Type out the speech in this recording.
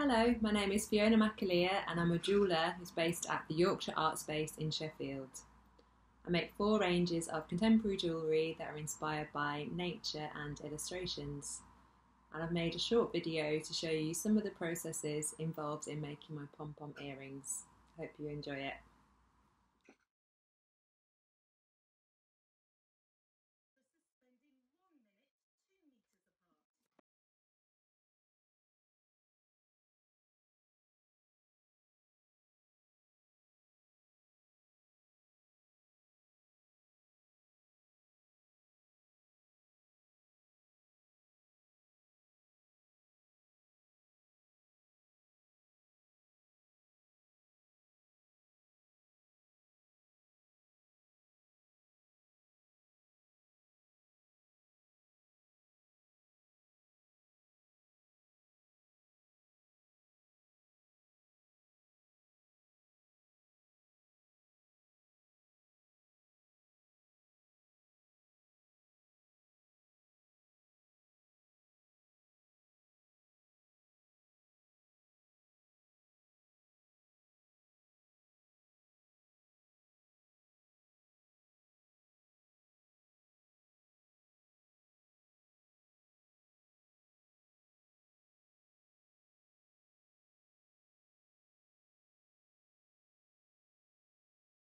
Hello, my name is Fiona McAlear and I'm a jeweller who's based at the Yorkshire Art Space in Sheffield. I make 4 ranges of contemporary jewellery that are inspired by nature and illustrations. And I've made a short video to show you some of the processes involved in making my pom-pom earrings. Hope you enjoy it.